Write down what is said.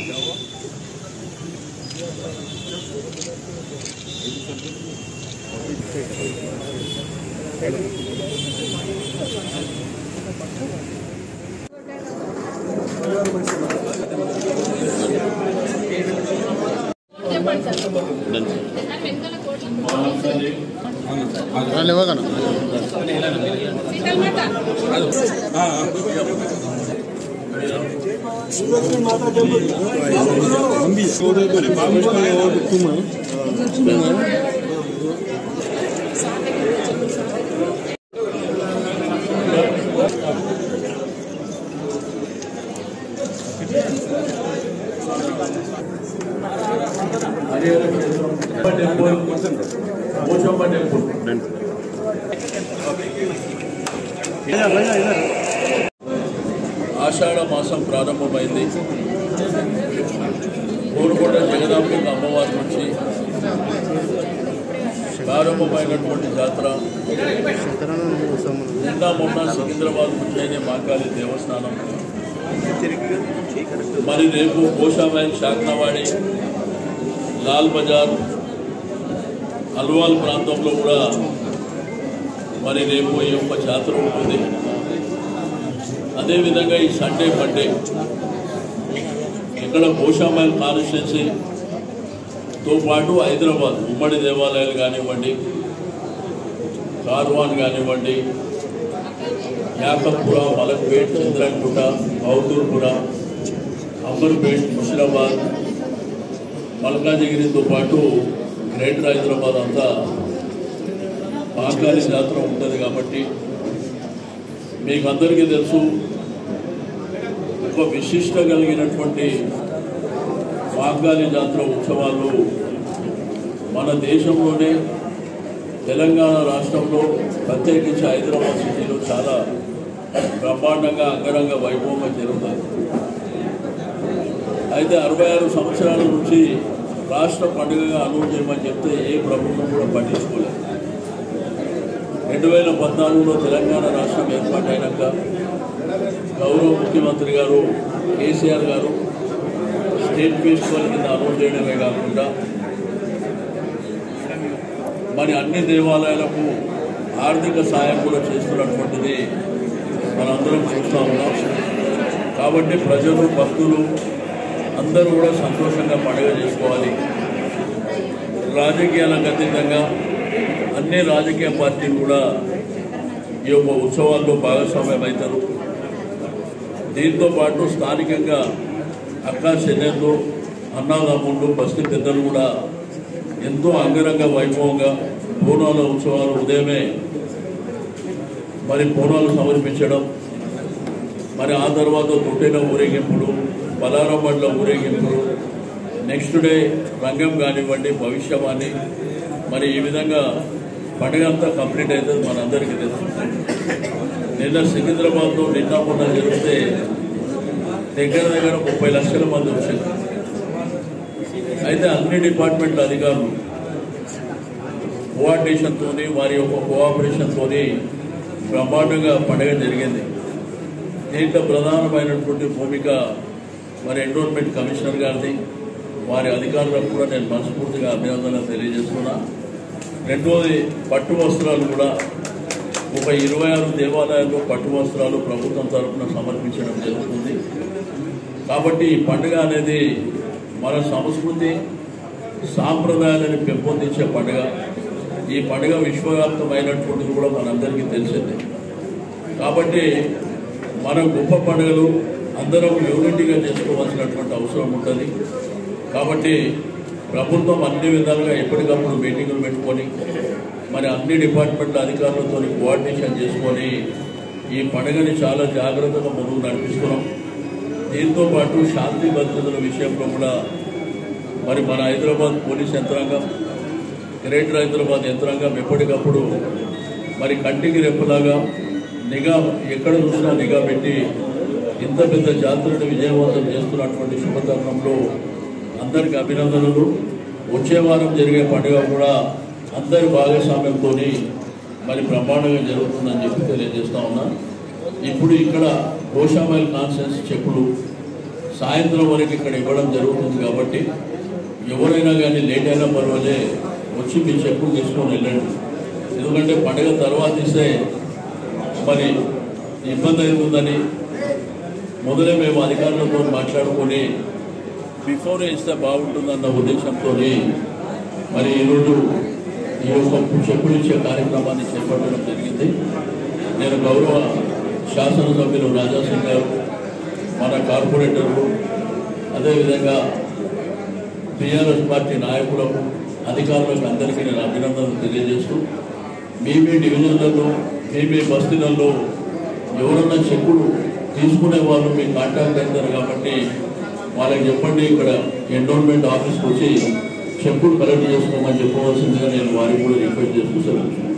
ఆషాఢ మాసం ప్రారంభమైంది. కోరుకొండ జగదాంబిక అమ్మవారి నుంచి ప్రారంభమైనటువంటి జాతర నిన్న మొన్న సికింద్రాబాద్ నుంచి మాకాళి దేవస్థానం, మరి రేపు కోషామైల్ శాఖనవాడి, లాల్ బజార్, అల్వాల్ ప్రాంతంలో కూడా మరి రేపు ఈ యొక్క జాతర ఉంటుంది. అదేవిధంగా ఈ సండే మండే ఇక్కడ కోషామైల్ కాన్స్టిట్యున్సీతో పాటు హైదరాబాద్ ఉమ్మడి దేవాలయాలు కానివ్వండి, కార్వాన్ కానివ్వండి, యాకత్పుర, మలక్పేట్, చంద్రన్గుట్ట, బౌదూర్పుర, అంబర్పేట్, ముషిరాబాద్, మల్కాజిగిరితో పాటు గ్రేటర్ హైదరాబాద్ అంతా మాకాళి జాతర ఉంటుంది. కాబట్టి మీకు అందరికీ తెలుసు, ఒక విశిష్ట కలిగినటువంటి మాకాళి జాతర ఉత్సవాలు మన దేశంలోనే తెలంగాణ రాష్ట్రంలో ప్రత్యేకించి హైదరాబాద్ సిటీలో చాలా బ్రహ్మాండంగా అంగరంగ వైభవంగా జరుగుతాయి. అయితే 66 సంవత్సరాల నుంచి రాష్ట్ర పండుగగా అనౌన్స్ చేయమని చెప్తే ఏ ప్రభుత్వం కూడా పట్టించుకోలేదు. 2014లో తెలంగాణ రాష్ట్రం ఏర్పాటైనాక గౌరవ ముఖ్యమంత్రి గారు కేసీఆర్ గారు స్టేట్ ఫెస్టివల్ కింద అనౌన్స్ చేయడమే కాకుండా మరి అన్ని దేవాలయాలకు ఆర్థిక సాయం కూడా చేస్తున్నటువంటిది మనందరం చూస్తూ ఉన్నాం. కాబట్టి ప్రజలు, భక్తులు అందరూ కూడా సంతోషంగా పండుగ చేసుకోవాలి. రాజకీయాలకు అతీతంగా అన్ని రాజకీయ పార్టీలు కూడా ఈ యొక్క ఉత్సవాల్లో భాగస్వామ్యం అవుతారు. దీంతో పాటు స్థానికంగా అక్కా చెల్లెళ్ళు, అన్నాదమ్ముళ్ళు, బస్తీ పెద్దలు కూడా ఎంతో అంగరంగ వైభవంగా బోనాల ఉత్సవాలు ఉదయమే మరి బోనాలు సమర్పించడం, మరి ఆ తర్వాత తొట్టెల ఊరేగింపులు, బలారం బండ్ల ఊరేగింపులు, నెక్స్ట్ డే రంగం కానివ్వండి, భవిష్యవాణి, మరి ఈ విధంగా పండుగ అంతా కంప్లీట్ అవుతుంది. మనందరికీ తెలుసు. నిన్న సికింద్రాబాద్లో నిన్న మొన్న జరిగితే దగ్గర 30 లక్షల మంది వచ్చారు. అయితే అన్ని డిపార్ట్మెంట్ల అధికారులు కోఆర్డినేషన్తో, వారి యొక్క కోఆపరేషన్తో బ్రహ్మాండంగా పండుగ జరిగింది. దీంట్లో ప్రధానమైనటువంటి భూమిక మరి ఎన్విరాన్మెంట్ కమిషనర్ గారిది, వారి అధికారులకు కూడా నేను మనస్ఫూర్తిగా అభినందనలు తెలియజేస్తున్నా. రెండోది, పట్టు వస్త్రాలు కూడా ఒక 26 దేవాలయాల్లో పట్టు వస్త్రాలు ప్రభుత్వం తరఫున సమర్పించడం జరుగుతుంది. కాబట్టి ఈ పండుగ అనేది మన సంస్కృతి సాంప్రదాయాలను పెంపొందించే పండుగ. ఈ పండుగ విశ్వవ్యాప్తమైనటువంటిది కూడా మనందరికీ తెలిసిందే. కాబట్టి మన గొప్ప పండుగలు అందరం యూనిటీగా చేసుకోవాల్సినటువంటి అవసరం ఉంటుంది. కాబట్టి ప్రభుత్వం అన్ని విధాలుగా ఎప్పటికప్పుడు మీటింగులు పెట్టుకొని మరి అన్ని డిపార్ట్మెంట్ల అధికారులతో కోఆర్డినేషన్ చేసుకొని ఈ పండుగని చాలా జాగ్రత్తగా ముందుకు నడిపిస్తున్నాం. దీంతో పాటు శాంతి భద్రతల విషయంలో కూడా మరి మన హైదరాబాద్ పోలీస్ యంత్రాంగం, గ్రేటర్ హైదరాబాద్ యంత్రాంగం ఎప్పటికప్పుడు మరి కంటికి రెప్పలాగా నిఘా, ఎక్కడ చూసినా నిఘా పెట్టి ఇంత పెద్ద జాతరను విజయవంతం చేస్తున్నటువంటి శుభతరుణంలో అందరికీ అభినందనలు. వచ్చే వారం జరిగే పండుగ కూడా అందరి భాగస్వామ్యంతో మరి బ్రహ్మాండంగా జరుగుతుందని చెప్పి తెలియజేస్తా ఉన్నా. ఇప్పుడు ఇక్కడ కోషామైల్ కాన్స్టిట్యున్సీ చెప్పులు, సాయంత్రం వరకు ఇక్కడ ఇవ్వడం జరుగుతుంది కాబట్టి ఎవరైనా కానీ లేట్ అయినా పర్వాలే వచ్చి మీ చెక్కులు తీసుకొని వెళ్ళండి. ఎందుకంటే పండుగ తర్వాత ఇస్తే మరి ఇబ్బంది అవుతుందని మొదలే మేము అధికారులతో మాట్లాడుకొని బిఫోరే ఇస్తే బాగుంటుందన్న ఉద్దేశంతో మరి ఈరోజు ఈ యొక్క చెప్పులు ఇచ్చే కార్యక్రమాన్ని చేపట్టడం జరిగింది. నేను గౌరవ శాసనసభ్యులు రాజా సింగ్ గారు, మన కార్పొరేటర్లు, అదేవిధంగా టీఆర్ఎస్ పార్టీ నాయకులకు, అధికారులకు అందరికీ నేను అభినందనలు తెలియజేస్తూ మీ డివిజన్లలో మీ బస్తీలలో ఎవరన్నా చెక్కులు తీసుకునే వాళ్ళు మీ కాంటాక్ట్ అవుతారు కాబట్టి వాళ్ళకి చెప్పండి, ఇక్కడ ఎండోన్మెంట్ ఆఫీస్కి వచ్చి చెక్కులు కలెక్ట్ చేసుకోమని చెప్పవలసిందిగా నేను వారికి కూడా రిక్వెస్ట్ చేస్తూ సెలవు.